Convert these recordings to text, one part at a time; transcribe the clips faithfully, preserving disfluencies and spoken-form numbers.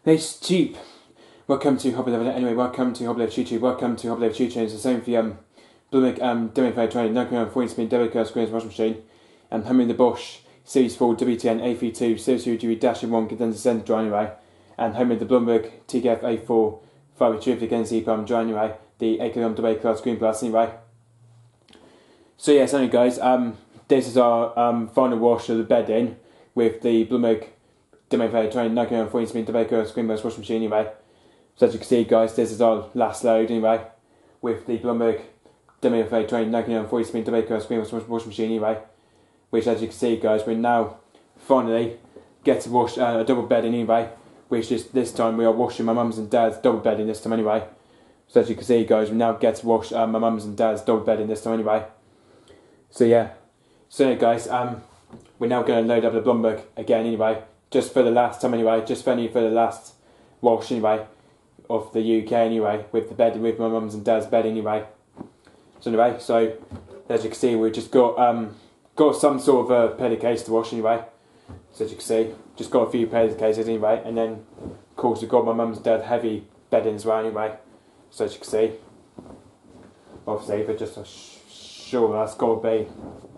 It's cheap. Welcome to Hobby Level. Anyway, welcome to Hobby Level YouTube. Welcome to Hobby Level YouTube. It's the same for the um, Blumig um, Demonfire training. Now coming on forty speed double curve screens washing machine. And Henry the Bosch Series four W T N A three two Series two G B dash one condenser center dry anyway. And Henry the Blumberg T K F A four five terrific N C palm dry anyway. The A K M double class screen plus anyway. So yes, anyway guys, um, this is our um final wash of the bedding with the Blumig Demonfire training. Now coming on forty speed double curve screen plus washing machine anyway. So as you can see guys, this is our last load anyway, with the Blumberg Demonfire training knocking on forty speed double curve screen washing machine anyway. Which as you can see guys, we now finally get to wash uh, a double bed anyway. Which is this time we are washing my mum's and dad's double bedding this time anyway. So as you can see guys, we now get to wash uh, my mum's and dad's double bedding this time anyway. So yeah, so yeah guys, um, we're now going to load up the Blumberg again anyway. Just for the last time anyway, just for only for the last wash anyway. Of the U K anyway, with the bed, with my mum's and dad's bed anyway. So anyway, so as you can see, we've just got um got some sort of a pillowcase to wash anyway. So as you can see, just got a few pillowcases anyway, and then of course we've got my mum's and dad's heavy bedding as well anyway. So as you can see, obviously, but just sh sure that's got to be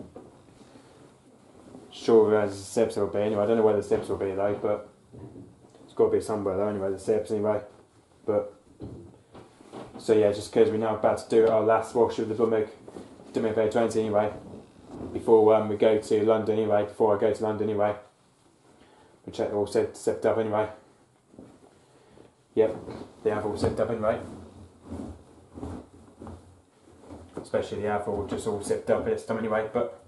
sure as the steps will be anyway. I don't know where the steps will be though, but it's got to be somewhere though anyway. The steps anyway. But so yeah, just because we're now about to do our last wash of the Blumig Demonfire trains anyway, before um, we go to London anyway. Before I go to London anyway, we check they're all set, set up anyway. Yep, they have all set up anyway. Especially the have all just all set up this time anyway. But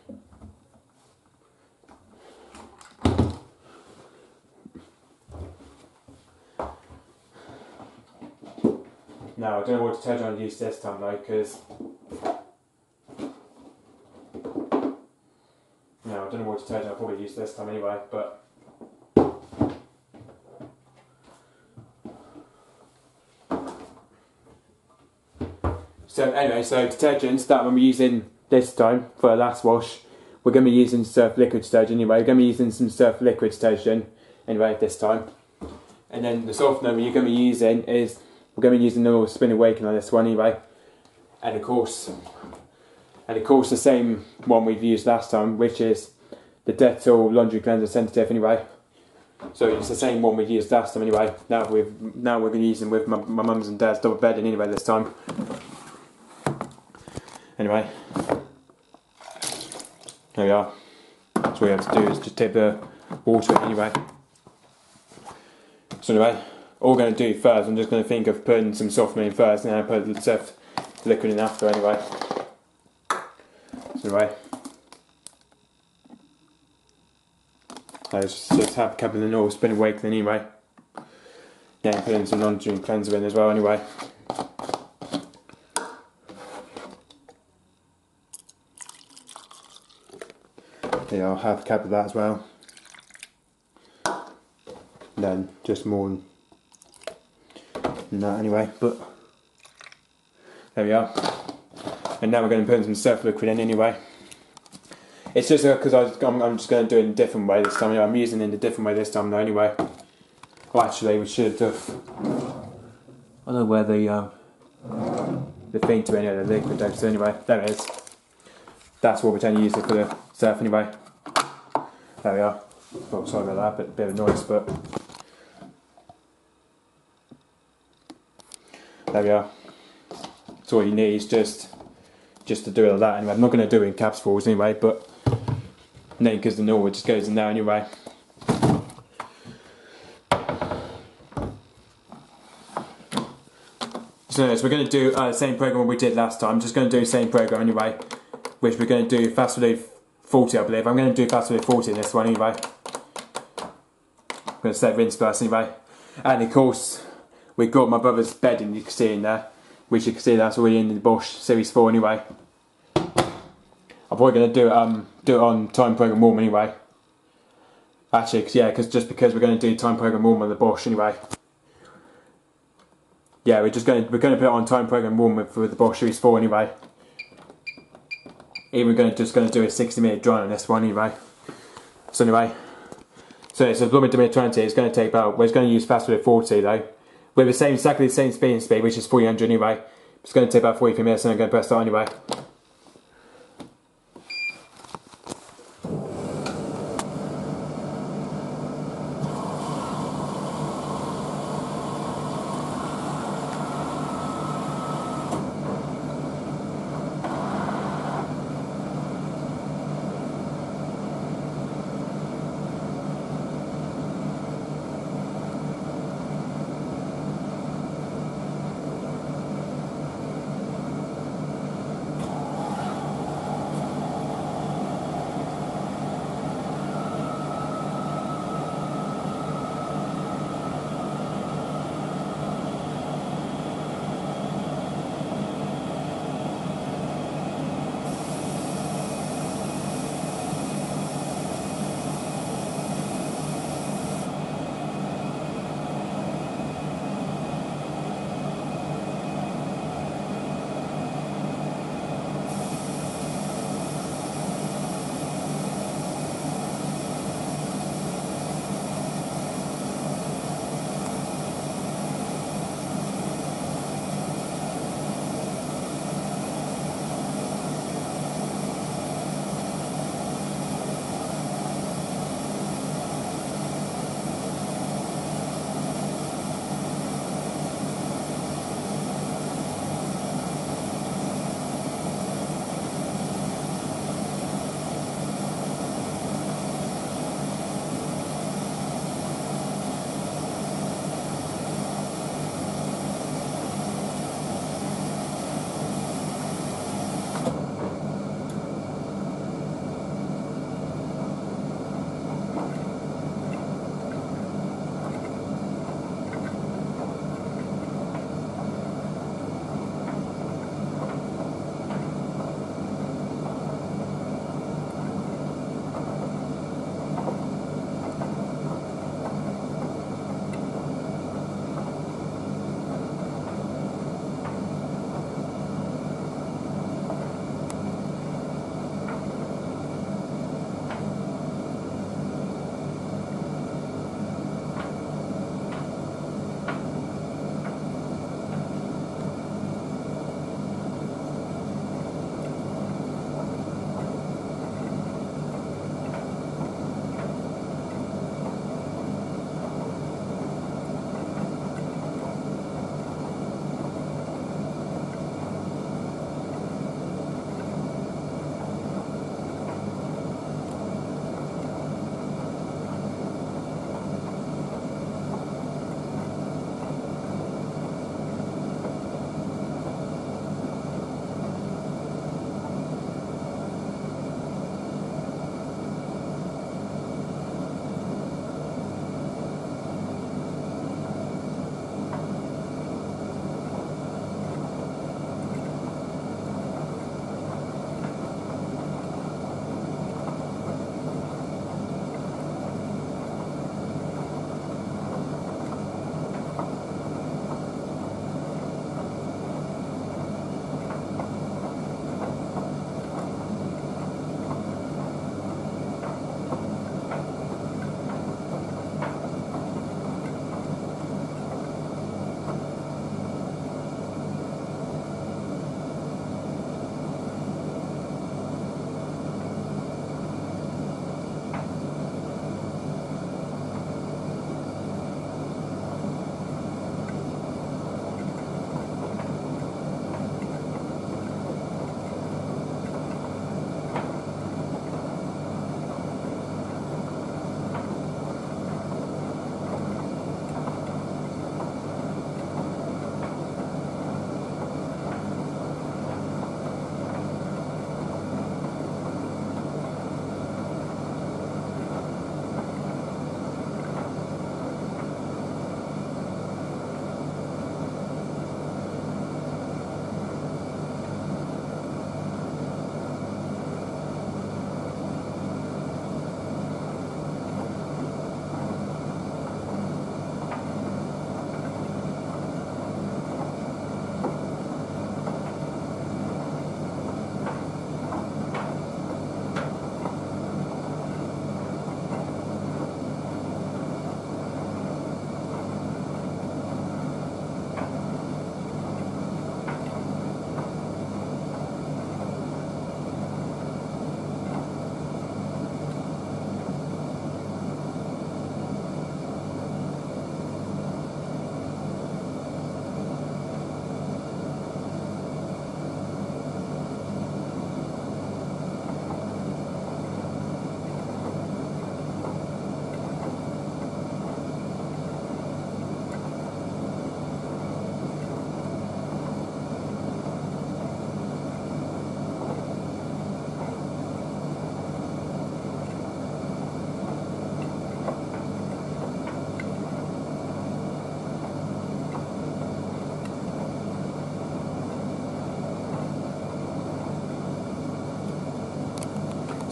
no, I don't know what detergent I use this time though, because no, I don't know what detergent I'll probably use this time anyway, but so anyway, so detergents that I'm using this time for the last wash, we're going to be using surf liquid detergent anyway. We're going to be using some surf liquid detergent anyway this time, and then the softener you're going to be using is. We're going to be using the normal Spin Awaken on this one anyway, and of course, and of course the same one we've used last time, which is the Dettol Laundry Cleanser Sensitive anyway. So it's the same one we used last time anyway. Now we've now we're going to be using with my, my mum's and dad's double bedding anyway this time. Anyway, there we are. So what we have to do is just tip the water in anyway. So anyway. All we're going to do first, I'm just going to think of putting some softener in first, and then I put the surf liquid in after anyway. So anyway, let's just have a couple of the normal Spin Awaken anyway. Yeah, put in some laundry cleanser in as well anyway. Yeah, I'll have a couple of that as well. And then just more. No, anyway, but there we are. And now we're going to put in some surf liquid in anyway. It's just because I'm, I'm just going to do it in a different way this time. Anyway. I'm using it in a different way this time though anyway. Well, actually, we should have. I don't know where the um, the thing to any of the liquid is anyway. There it is. That's what we're going to use it for the surf anyway. There we are. Oh, sorry about that, bit, bit of noise, but. There we are. So all you need is just just to do it like that anyway. I'm not going to do it in capsules anyway, but then because the normal just goes in there anyway. So, so we're going to do uh, the same program we did last time. I'm just going to do the same program anyway, which we're going to do Fast Relief forty, I believe. I'm going to do Fast Relief forty in this one anyway. I'm going to set rinse first anyway, and of course. We've got my brother's bedding, you can see in there, which you can see that's already in the Bosch Series four anyway. I'm probably going to do it, um, do it on Time Program Warm anyway. Actually, cause, yeah, cause just because we're going to do Time Program Warm on the Bosch anyway. Yeah, we're just going to we're going to put it on Time Program Warm with, with the Bosch Series four anyway. Even we're going to just going to do a sixty minute dry on this one anyway. So anyway, So it's a Blooming Dominator twenty. It's going to take about. We're going to use fast forward forty though. With the same exactly the same speed and speed, which is four hundred anyway. It's going to take about forty-three minutes, and I'm going to press start anyway.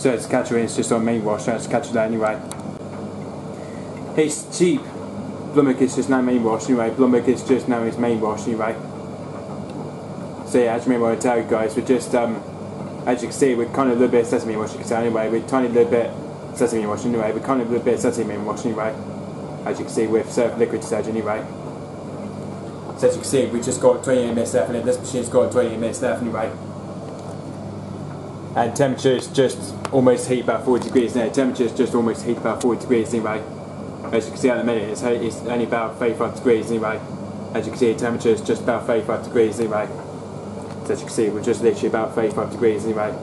So it's catcher in, it's just on main wash, so it's catcher there anyway. It's cheap. Blumwick is just now main wash anyway. Blumwick is just now his main wash anyway. So yeah, as you may want to tell you guys, we're just um as you can see, we're kind of a little bit of sesame wash, you can tell anyway. We're tiny little bit sesame wash anyway. We're kind of a little bit of sesame wash anyway. As you can see, with surf liquid detergent anyway. So as you can see, we've just got twenty-eight minutes left in it. This machine's got twenty-eight minutes left anyway. And temperature is just almost heat about forty degrees now. Temperature is just almost heat about forty degrees anyway. As you can see at the minute, it's, it's only about thirty-five degrees anyway. As you can see, the temperature is just about thirty-five degrees anyway. So as you can see, we're just literally about thirty-five degrees anyway.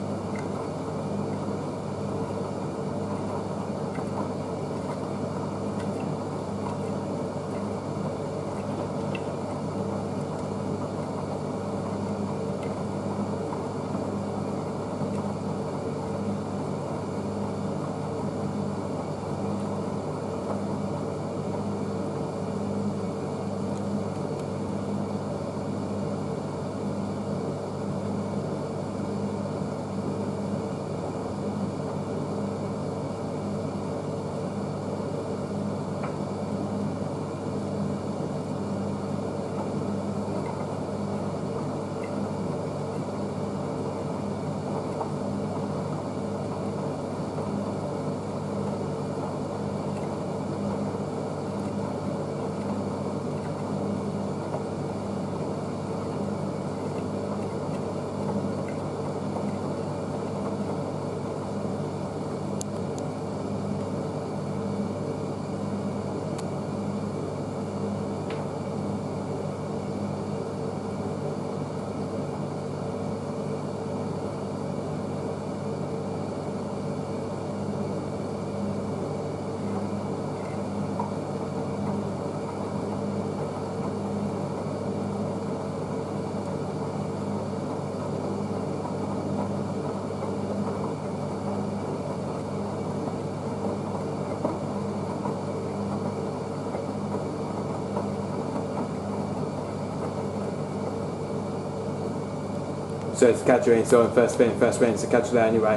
So it's catcher in, so first spin, first spin, it's a catcher there anyway.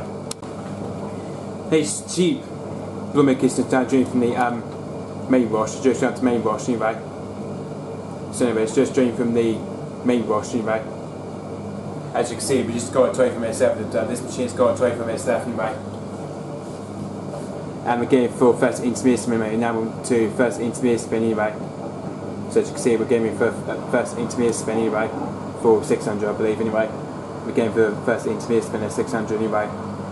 It's cheap. Blumwick is just down drained from the um, main wash, just down to main wash anyway. So anyway, it's just drained from the main wash anyway. As you can see, we just got twenty-four minutes left. Uh, this machine's got twenty-four minutes left anyway. And we're getting for first intermediate spin anyway. Now we're to first intermediate spin anyway. So as you can see, we're getting for uh, first intermediate spin anyway for six hundred, I believe anyway. We're getting for the first intermediate spin at six hundred anyway.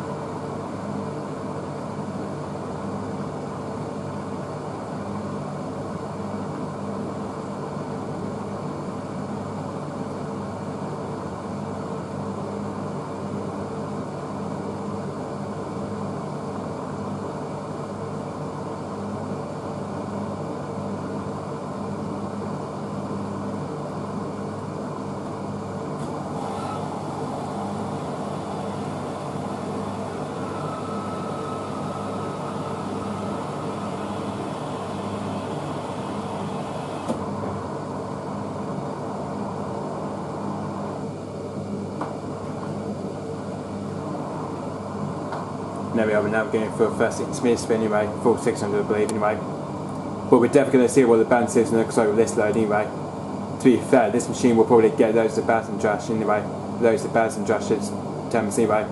There we are, we're now going for first intermediate spin anyway, for six hundred I believe anyway. But we're definitely going to see what the balance is and looks like with this load anyway. To be fair, this machine will probably get loads of bats and trash anyway. Loads of bats and trash attempts anyway.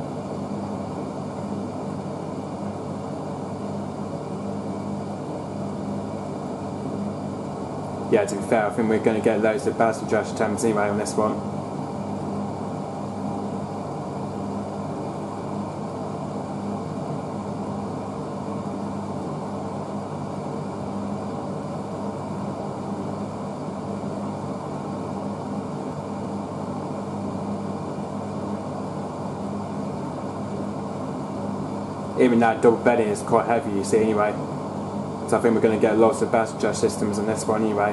Yeah, to be fair, I think we're going to get loads of bats and trash attempts anyway on this one. Even that double bedding is quite heavy, you see, anyway. So I think we're going to get lots of battery charge systems on this one anyway.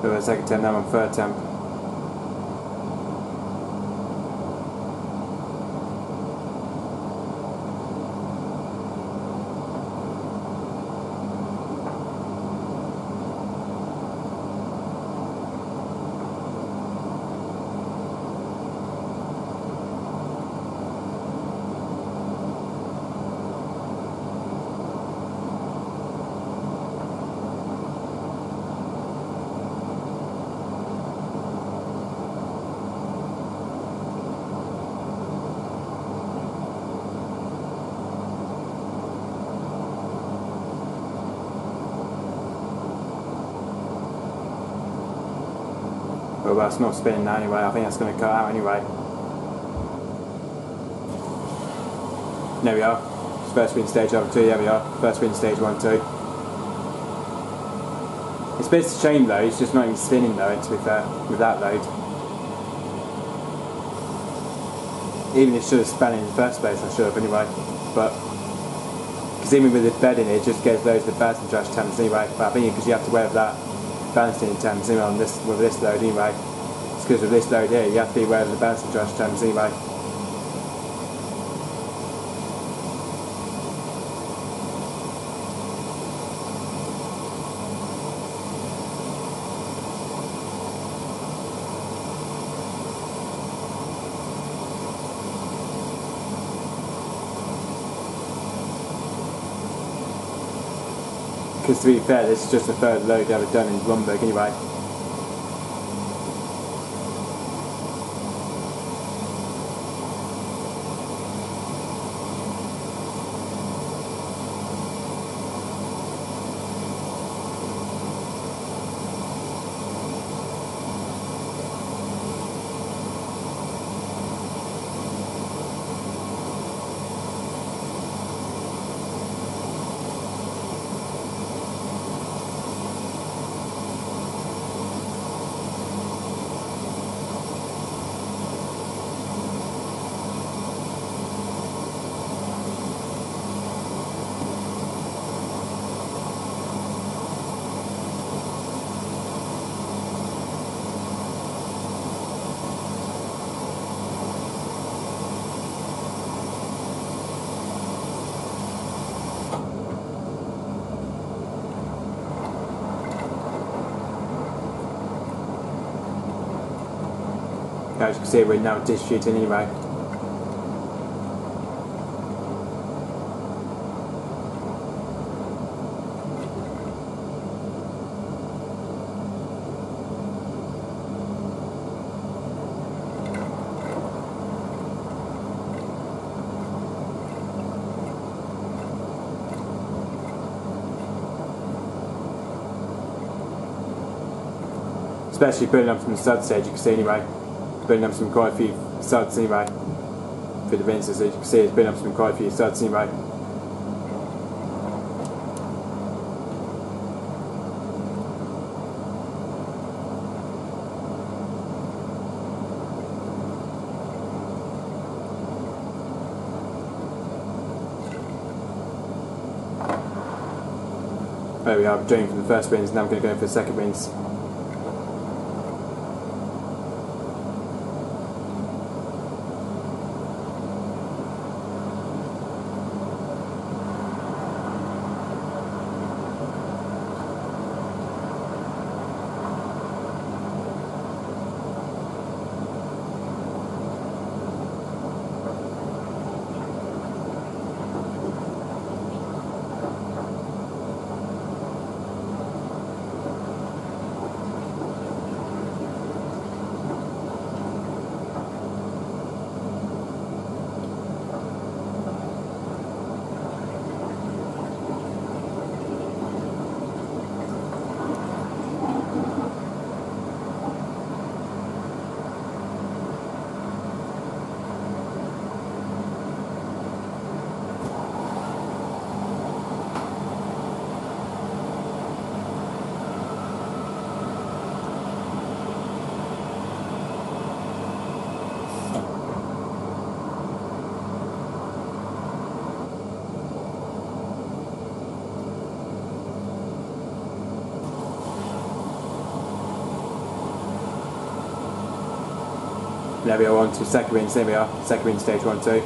We were second temp, now I'm on third temp. Well, that's not spinning now anyway. I think that's going to cut out anyway. There we are. First spin stage over two. There we are. First spin stage one, two. It's a bit of a shame though. It's just not even spinning though. To be fair, with that load. Even it should have spun in the first place. I should have anyway. But because even with the bed in it, it just gets those the balancing trash temps anyway. But I think because you have to wear that balancing temps anyway on this with this load anyway. It's because of this load here, you have to be aware of the balancing trash temps anyway. Because to be fair, this is just the third load ever done in Blomberg anyway. As you can see, we're now distributing anyway. Especially putting up from the stud stage, you can see anyway. Building up some quite a few suds anyway for the Vinces, as you can see, it's building up some quite a few suds anyway. There we are, I'm doing for the first wins, now I'm going to go for the second wins. There we are, on to second rinse. There we are, second rinse stage one, two.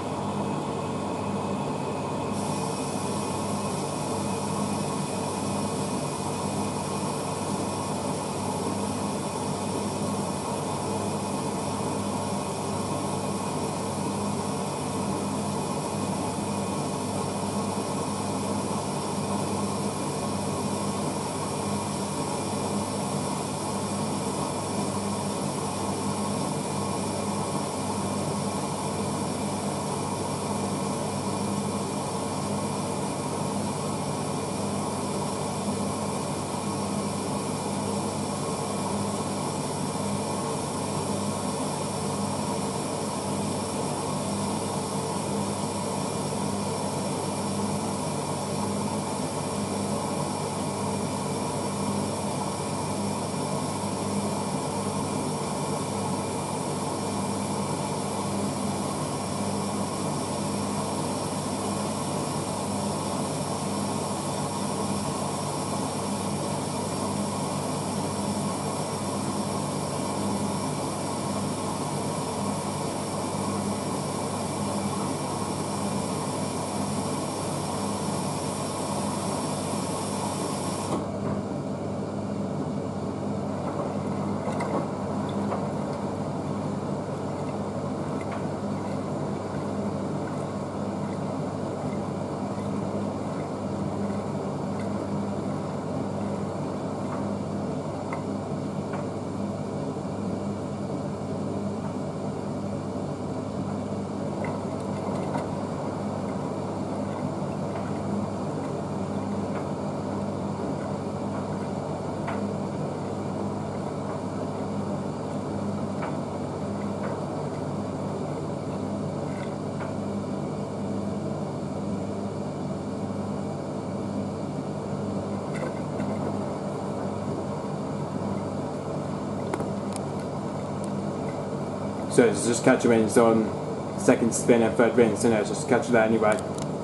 So it's just catch rinse on second spin and third rinse, and it's just catch that anyway.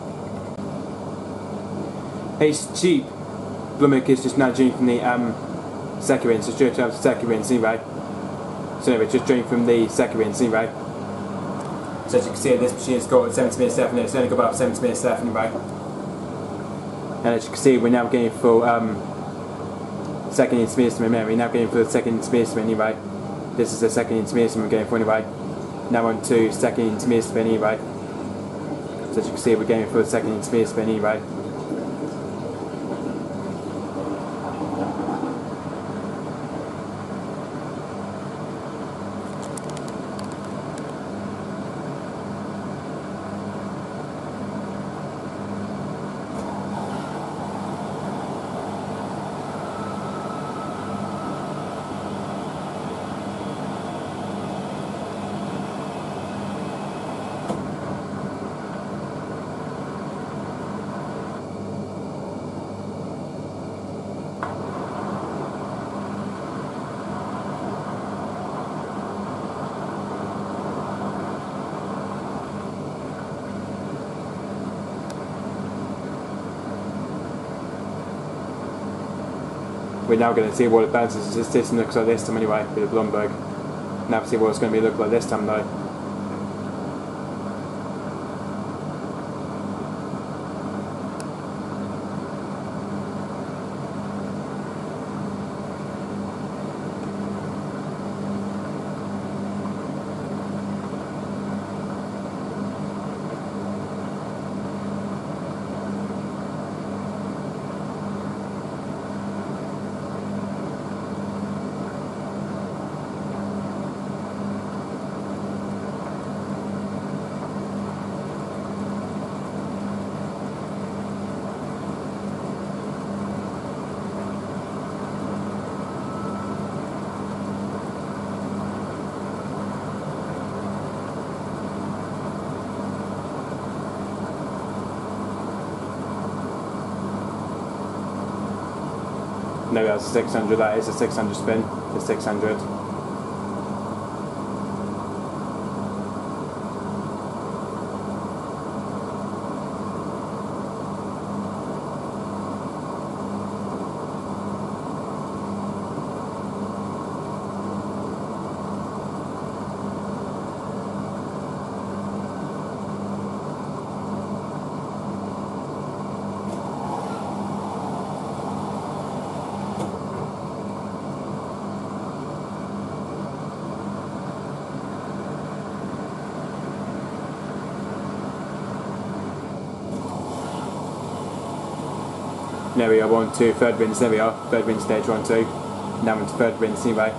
It's cheap. Blummick is just now drinking from the um, second rinse, so straight out the second rinse anyway. So anyway, just drink from the second rinse anyway. So as you can see, this machine's got seventy minutes left, and it's only got about seventy minutes left anyway. And as you can see, we're now getting full um, second intermediate memory. We're now getting for the second intermediate anyway. This is the second intermediate we're going for anyway. Now on to second intermediate spin anyway. So as you can see, we're going for the second intermediate spin anyway. We're now going to see what it bounces. This system looks like this time anyway, with the Blumberg. Now see what it's going to be look like this time though. No, that's a six hundred, that is a six hundred spin, the six hundred. There we are, one, two, third rinse, there we are, third rinse stage one, two. Now into third rinse anyway.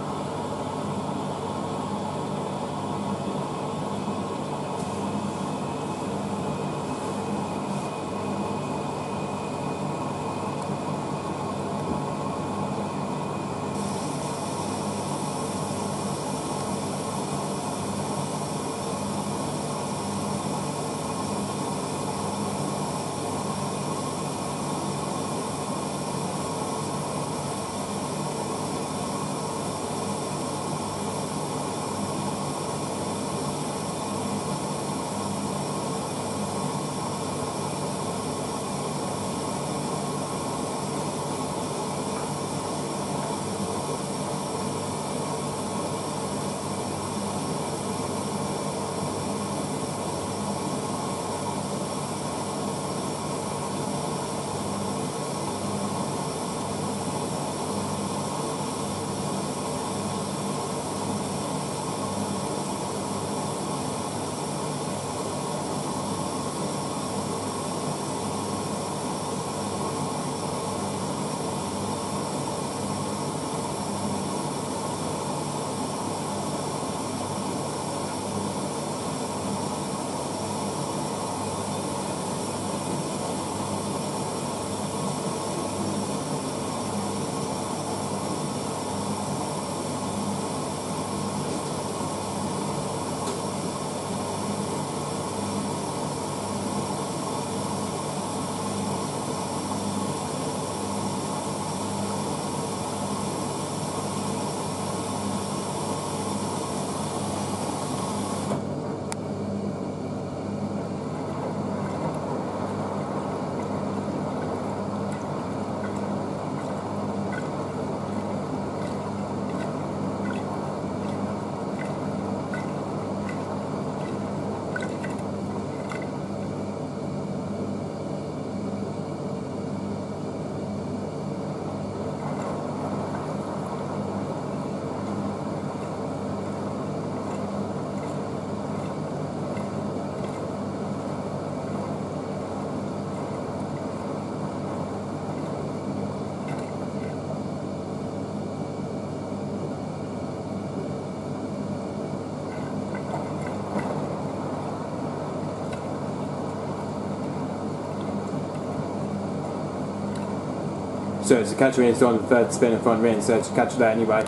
So it's a catch ring is on the third spin and front ring, so it's a catch that anyway.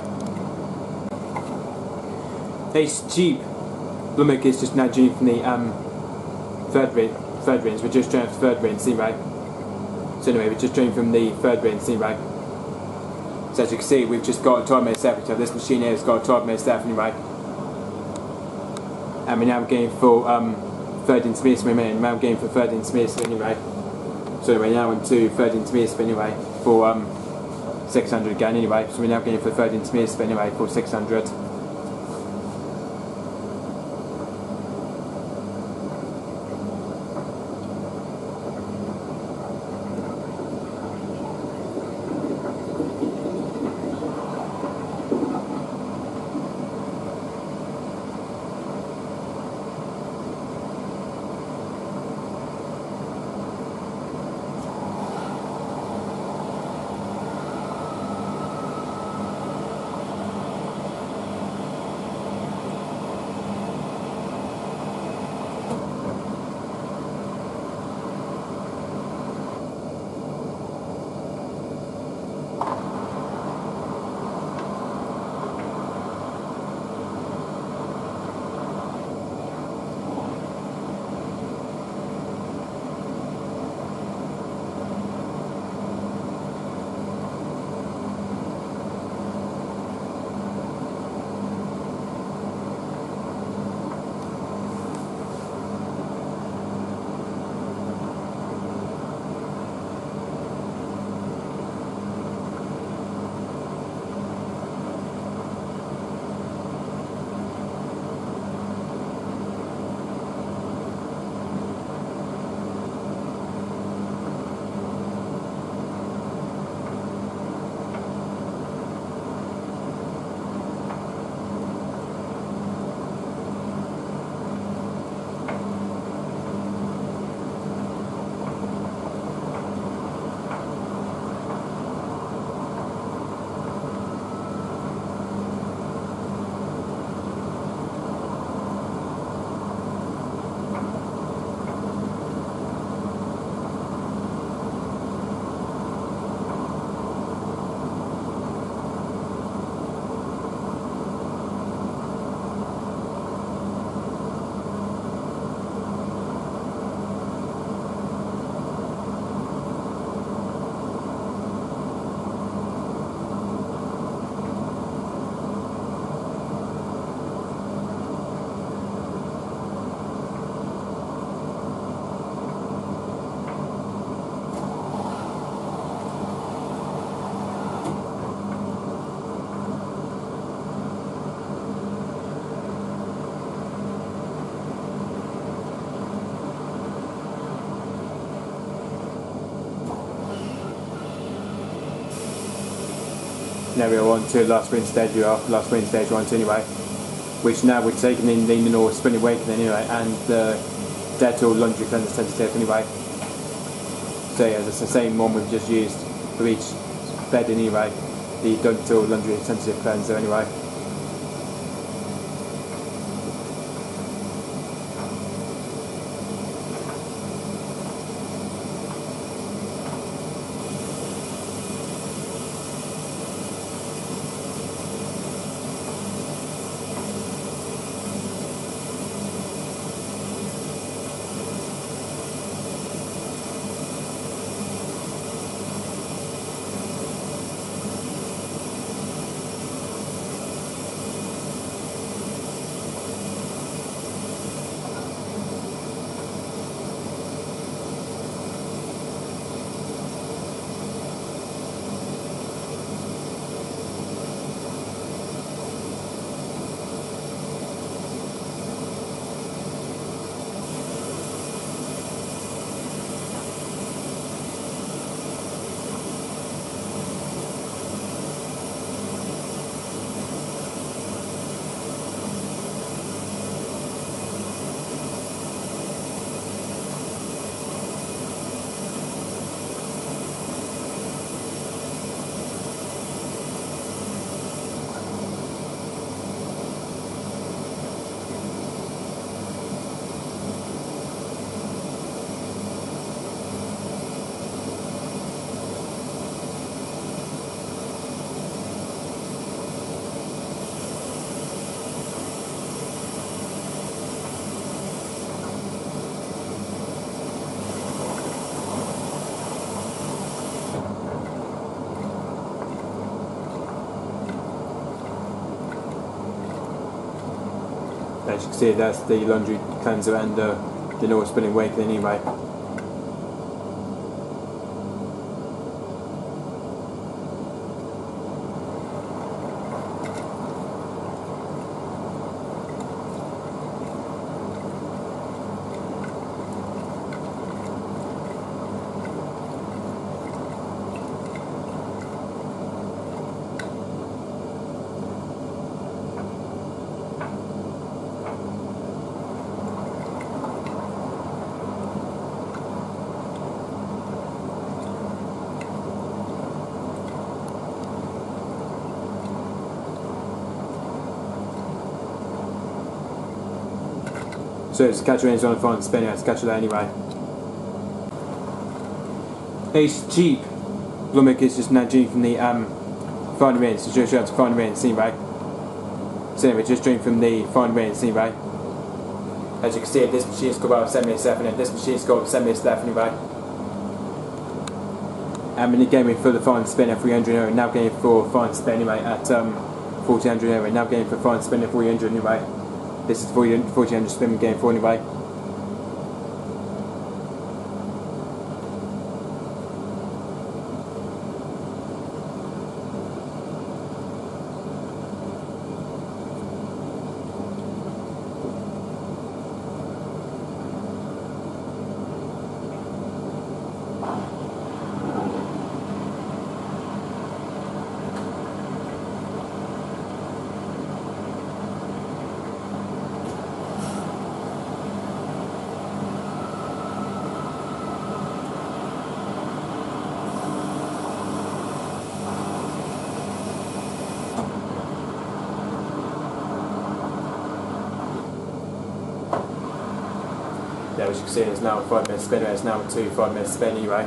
Ace Jeep Blumik is just now due from the um, third ring, third rings. We're just trying for third ring, see right. So anyway, we're just doing from the third ring, see right. So as you can see, we've just got a twelve minute step. So this machine here has got a twelve minute step anyway. And we're now going for um, third intermediate spin minute. Now we're going for third intermediate spin anyway. So we're now into third intermediate spin anyway for um, six hundred again anyway. So we're now going for third intermediate spin anyway for six hundred. Now we are on to last rinse stage, we are last rinse stage one anyway, which now we're taking in the Lenor Spin Awakening anyway, and the Dettol Laundry Cleanser Sensitive anyway. So yeah, it's the same one we've just used for each bed anyway, the Dettol Laundry Sensitive Cleanser anyway. As you can see, that's the laundry cleanser and uh, the Lenor Spin Awakening anyway. So it's catch range on the front spin, it's catch that anyway. It's cheap. Blumik is just now doing from the um final range, so just show to final range anyway. So anyway, just doing from the final range anyway. As you can see, this machine's got about seven minutes left, and this machine's got seven minutes left anyway. And when again we're for the final spin at three hundred euro, now going for final spin anyway at um fourteen hundred euro, now going for final spin at three hundred anyway. This is fourteen hundred spin game for anyway. Yeah, as you can see, it's now a five minute spin, it's now a two five minute spin anyway.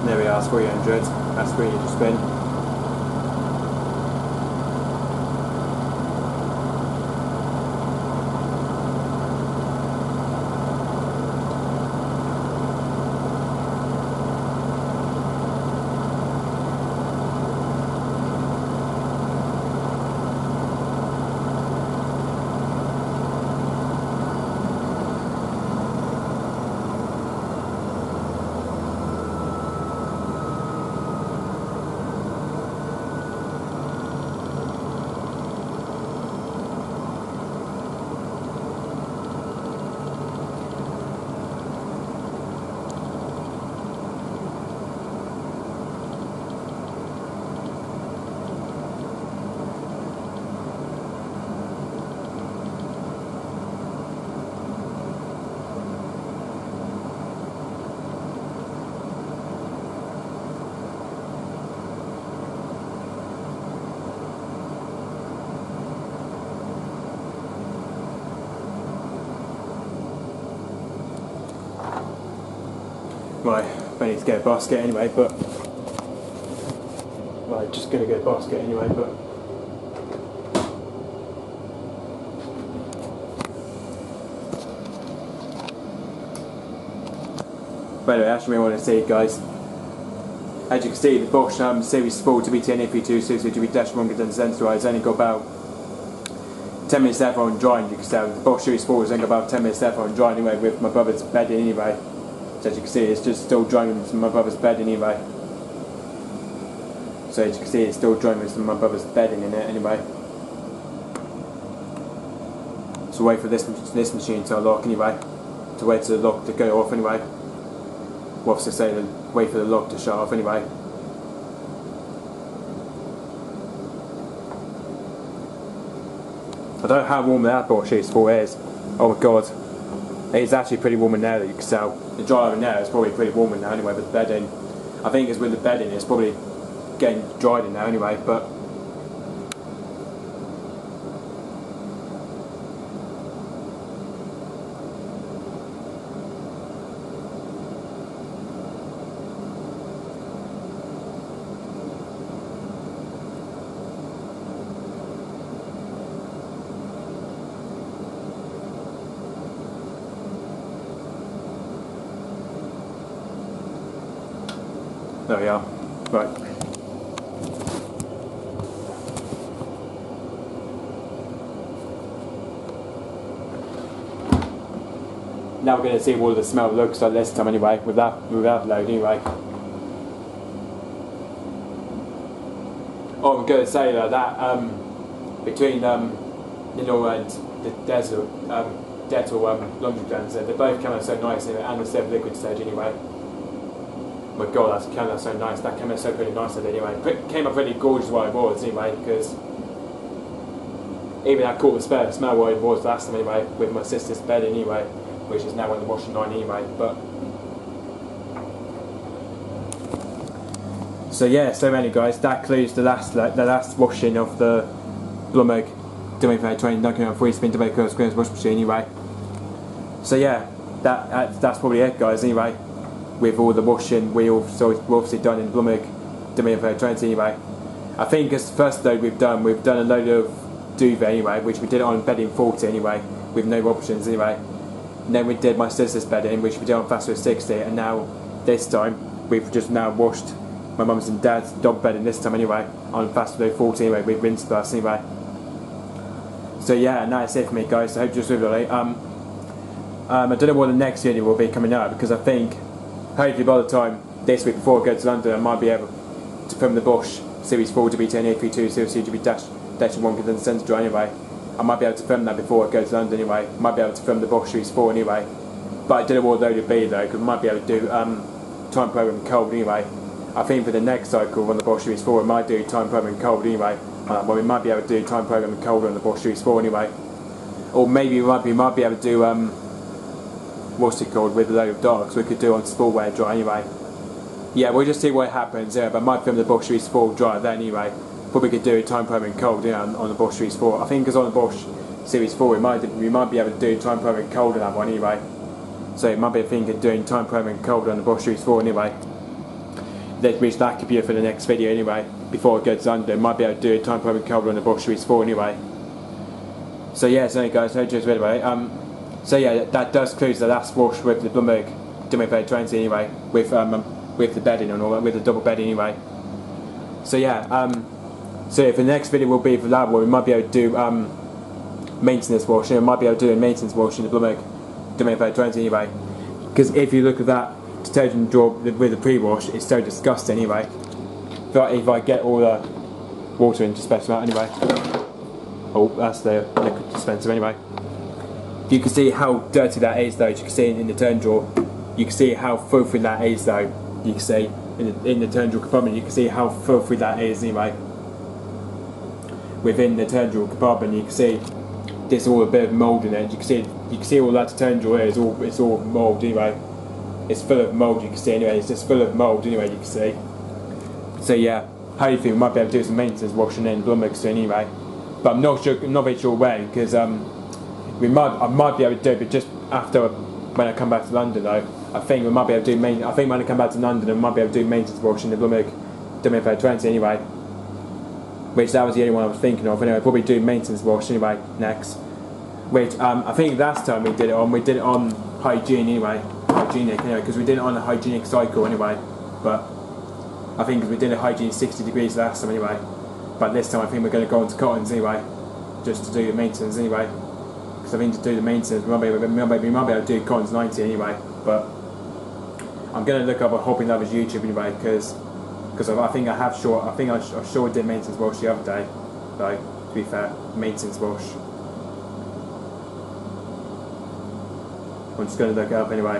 There we are, it's three hundred. That's three hundred spin. Right, I need to get a basket anyway, but right, just gonna get a basket anyway, but but anyway, that's what we want to see, guys. As you can see, the Bosch um, Series four W T N F E two sixty G B dash one hundred sensorised only got about ten minutes left on drying. You can tell the Bosch Series four has only got about ten minutes left on drying anyway, with my brother's bedding anyway. So as you can see, it's just still drying with my brother's bedding anyway. So as you can see, it's still drying with my brother's bedding in it anyway. So wait for this this machine to unlock anyway. To wait for the lock to go off anyway. Well, to say, wait for the lock to shut off anyway. I don't know how warm that Bosch Series four is. Oh my god. It's actually pretty warm in there that you can tell. The dryer in there is probably pretty warm in there anyway with the bedding. I think it's with the bedding it's probably getting dried in there anyway, but there we are. Right. Now we're going to see what the smell looks like this time anyway, without, without load anyway. Oh, I'm going to say that, that um, between um, Nino and the Dettol, um, Dettol um, laundry blends, they both come out so nice anyway, and the seven liquid stage anyway. Oh my god, that came out so nice, that came out so pretty nice anyway. It came out really gorgeous while it was anyway, because even I caught the spare smell while it was last time anyway, with my sister's bed anyway, which is now on the washing line anyway, but so yeah, so many guys, that concludes the last the last washing of the Blumberg W F A twenty Dunkin' on three spin double curl squares wash machine anyway. So yeah, that, that that's probably it guys anyway. With all the washing we also we've obviously done in Blumberg W F A twenty anyway. I think as the first load we've done, we've done a load of duvet anyway, which we did it on bedding forty anyway, with no options anyway. And then we did my sister's bedding, which we did on Fastway sixty, and now this time we've just now washed my mum's and dad's dog bedding this time anyway on Fastway forty anyway with rinse plus anyway. So yeah, and that's it for me guys. So I hope you enjoyed it. Um, um, I don't know what the next video will be coming out, because I think hopefully by the time this week before I go to London I might be able to film the Bosch Series four W T N A three two Series C G B dash one with the centre dry anyway. I might be able to film that before I go to London anyway. Might be able to film the Bosch Series four anyway. But I don't know what load it would be though, because I might be able to do um, time program cold anyway. I think for the next cycle on the Bosch Series four we might do time program cold anyway. Uh, well, we might be able to do time program cold on the Bosch Series four anyway. Or maybe we might be, might be able to do um, what's it called, with a load of darks we could do on sportwear dry anyway. Yeah, we'll just see what happens, yeah, but I might film the Bosch Series four dry then anyway. Probably could do time programming cold, yeah, on, on the Bosch Series four. I think because on the Bosch Series four we might we might be able to do time programming cold on that one anyway. So it might be a thing of doing time programming cold on the Bosch Series four anyway. let's reach that computer for the next video anyway. Before it goes under, might be able to do a time problem cover on the Bosch Series four anyway. So yeah, so guys, no just anyway. Um, so yeah, that, that does close the last wash with the Blumberg Domain twenty anyway, with um with the bedding and all that, with the double bedding anyway. So yeah, um, so for the next video will be for that one, we might be able to do um maintenance wash. You know, might be able to do a maintenance wash in the Blumberg Domain twenty anyway. Because if you look at that detergent drawer with the pre-wash, it's so disgusting anyway. But if I get all the water in dispenser out anyway. Oh, that's the liquid dispenser anyway. You can see how dirty that is though. You can see in the turn drawer. You can see how filthy that is though. You can see in the, in the turn drawer compartment. You can see how filthy that is anyway. Within the turn drawer compartment, you can see there's all a bit of mould in it. You can see you can see all that turn drawer here is all it's all mould anyway. It's full of mould. You can see anyway. It's just full of mould anyway. You can see. So yeah, hopefully we might be able to do some maintenance washing in Blumberg soon anyway. But I'm not sure, not very sure when, because um, we might, I might be able to do it, but just after when I come back to London though. I think we might be able to do main. I think when I come back to London, we might be able to do maintenance washing in the Blumberg Domain twenty anyway. Which that was the only one I was thinking of. Anyway, probably do maintenance wash anyway next. Which um, I think last time we did it on, we did it on hygiene anyway, hygienic anyway, because we did it on a hygienic cycle anyway. But I think we did a hygiene sixty degrees last time anyway. But this time I think we're going to go into cottons anyway, just to do the maintenance anyway. Because I think to do the maintenance, we might be, we might be, we might be able to do cottons ninety anyway. But I'm going to look up a Hobby Lovers YouTube anyway, because because I think I have short. I think I, I sure did maintenance wash the other day. Though to be fair, maintenance wash. I'm just going to look it up anyway.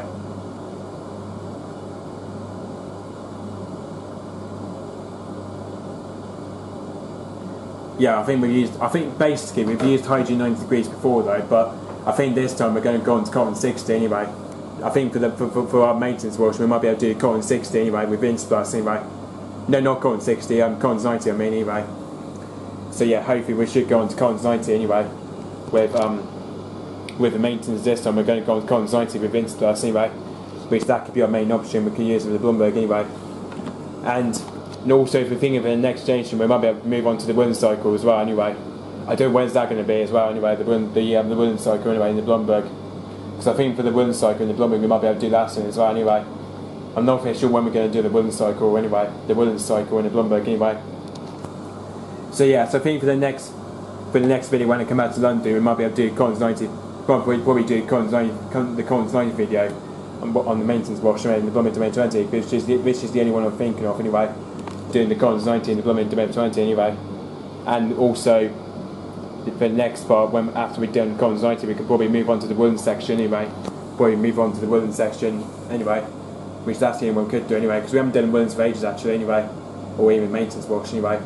Yeah, I think we used. I think basically we've used hygiene ninety degrees before though, but I think this time we're going to go on to cotton sixty anyway. I think for the for, for, for our maintenance wash we might be able to do cotton sixty anyway with Instaplus anyway. No, not cotton sixty. Um, cotton ninety. I mean anyway. So yeah, hopefully we should go on to cotton ninety anyway. With um with the maintenance this time we're going to go on to cotton ninety with Instaplus anyway, which that could be our main option. We can use it with the Blumberg anyway, and. And also, if we think of the next generation, we might be able to move on to the woolen cycle as well. Anyway, I don't know when's that going to be as well. Anyway, the woolen, the um, the woolen cycle anyway in the Blumberg, because I think for the woolen cycle in the Blumberg we might be able to do that soon as well. Anyway, I'm not really sure when we're going to do the woolen cycle anyway. The woolen cycle in the Blumberg anyway. So yeah, so I think for the next for the next video when I come out to London, we might be able to do Collins ninety. Probably probably do Collins ninety, the Collins ninety video on, on the maintenance wash anyway in the Blumberg Domain twenty, which is the, which is the only one I'm thinking of anyway. Doing the Collins ninety in the Blumberg Domain twenty anyway, and also for the next part, when after we've done Collins ninety, we could probably move on to the woolen section anyway. Probably move on to the woolen section anyway, which that's the only one we could do anyway, because we haven't done woolens for ages actually anyway, or even maintenance wash anyway.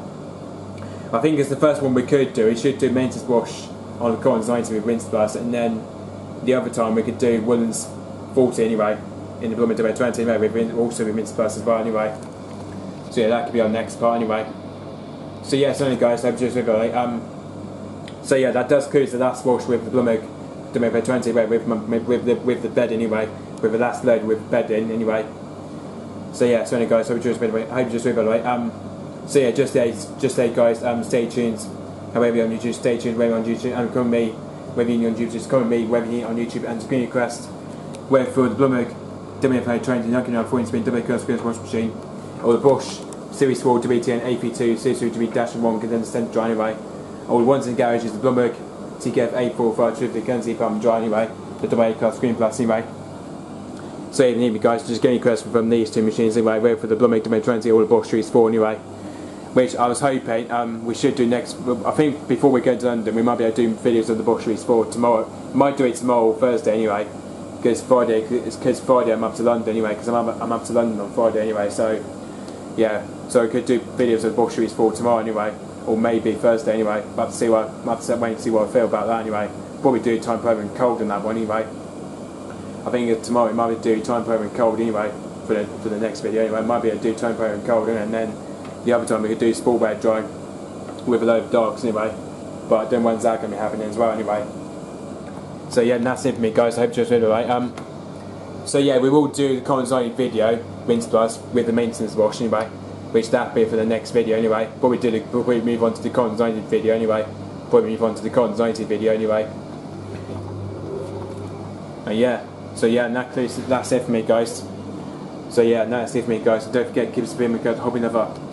I think it's the first one we could do. We should do maintenance wash on the Collins ninety with Instaplus, and then the other time we could do woolens forty anyway in the Blumberg Domain twenty anyway, with also with Instaplus as well anyway. So yeah, that could be our next part anyway. So yeah, so anyway guys, I hope you enjoyed it. Um, so yeah, that does close the last wash with the Blumberg Domain twenty with, with, with, the, with the bed anyway, with the last load with bed in anyway. So yeah, so anyway guys, I hope you enjoyed it. I hope you enjoyed it by the way. Um, so yeah, just say, just say guys, um, stay tuned. However you're on YouTube, stay tuned. Whether you're on YouTube, and come with me. Whether you're on YouTube, just come with me. Whether you're on YouTube and Screen Request. Whether for the Blumberg Domain twenty, nineteen ninety-four inch double curve screen washing machine. Or the Bosch Series four W T N A P two Series two W dash one condenser center dry anyway. Or the ones in the garage is the Blumberg T K F A four five Triplet Guernsey Pump dry anyway. The double class Screen Plus anyway. So even if you guys just get any questions from these two machines anyway, whether for the Blumberg Domain twenty or the Bosch Series four anyway. Which I was hoping um, we should do next. I think before we go to London, we might be able to do videos of the Bosch Series four tomorrow. Might do it tomorrow or Thursday anyway. Because Friday, because Friday I'm up to London anyway. Because I'm up, I'm up to London on Friday anyway. So yeah, so I could do videos of the Bosch Series four tomorrow anyway, or maybe Thursday anyway. I'll have to see what I'll have to wait and see what I feel about that anyway. Probably do time program cold on that one anyway. I think tomorrow we might be do time program cold anyway for the for the next video anyway. Might be able to do time program cold and then the other time we could do sportwear dry with a load of darks anyway. But then when's that going to be happening as well anyway. So yeah, and that's it for me guys. I hope you enjoyed it. Right? Um, So yeah, we will do the Collins United video, Mince Plus, with the maintenance wash anyway, which that'll be for the next video anyway. Before we do the, before we move on to the Collins United video anyway. Before we move on to the Collins United video anyway. And yeah, so yeah, and that, that's it for me, guys. So yeah, no, that's it for me, guys. So don't forget, keep us being with Hobby Lover.